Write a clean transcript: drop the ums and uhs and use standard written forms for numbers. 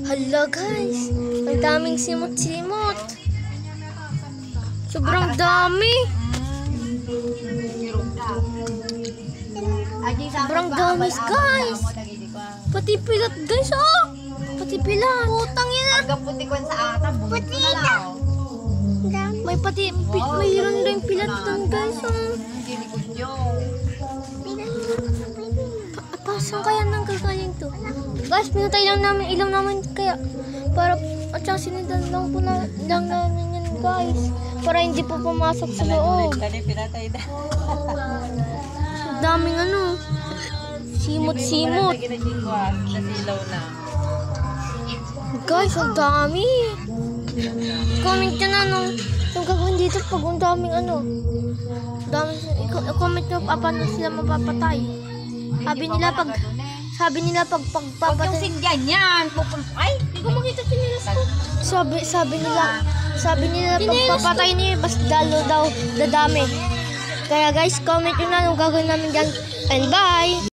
Hala guys, ang daming simot-simot. Sobrang dami. Sobrang dami guys. Pati pilat guys, oh. Pati pilat. Putang yan. Pati ito. May pati, mayroon rin pilat doon guys, oh. Saan kaya nang gagaling to? Guys, pinatay lang namin ilaw namin kaya para at saka sinidan lang po na lang namin yan guys para hindi po pumasok sa loob. Pinatay na. Daming ano, simot-simot. Nasilaw na. Guys, ang dami. Comment nyo na nung gagawin dito pag ang daming ano. Comment nyo paano sila mapapatay. Sabi nila pag Huwag yung singgan yan. Ay, hindi ko makita sinilas ko. Sabi nila pag papatay niyo basta dalo daw dadami. Kaya guys, comment nyo na nung gagawin namin dyan. And bye!